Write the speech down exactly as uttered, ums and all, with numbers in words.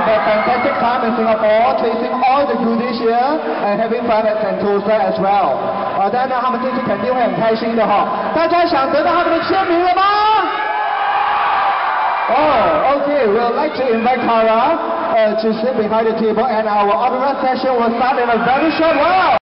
have a fantastic time in Singapore, tasting all the goodies here and having fun at Sentosa as well. 呃，当然呢，他们这次肯定会很开心的哈。大家想得到他们的签名了吗？ Oh, okay. We'd like to invite Tara uh, to sit behind the table, and our autograph session will start in a very short while.